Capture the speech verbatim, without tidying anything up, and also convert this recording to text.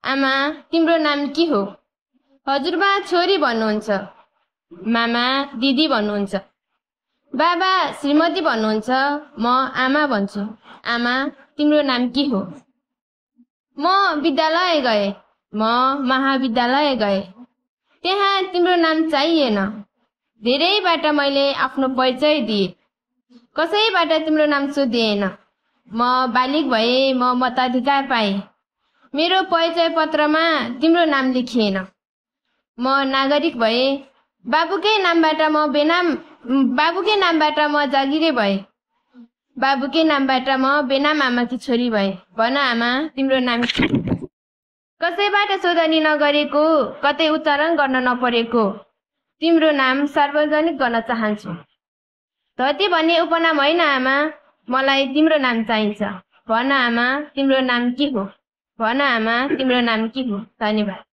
आमा तिम्रो नाम के हो? हजुरबा छोरी भन्नुहुन्छ। मामा दिदी भन्नुहुन्छ। बाबा श्रीमती भन्नुहुन्छ। म आमा भन्छु। आमा तिम्रो नाम के हो? म विद्यालय गए। म महाविद्यालय गए। त्यहाँ तिम्रो नाम चाहिएन। धेरैबाट मैले आफ्नो परिचय दिए। कसैबाट तिम्रो नाम सोधिएन। म बालिक भए। म मताधिकार पाए। मेरो परिचय पत्रमा तिम्रो नाम लेखिएन। म नागरिक भए। बाबुकै नामबाट म बेनाम बाबुकै नामबाट म जागिरे भए। बाबुकै नामबाट म बेनाम आमाकी छोरी भए। भन आमा तिम्रो नाम के? कसैबाट शोधनी नगरेको, कतै उच्चारण गर्न नपरेको तिम्रो नाम सार्वजनिक गर्न चाहन्छु। धरती भन्ने उपनाम होइन आमा, मलाई तिम्रो नाम चाहिन्छ। भन आमा तिम्रो नाम के हो? भन आमा तिम्रो नाम के हो? धन्यवाद।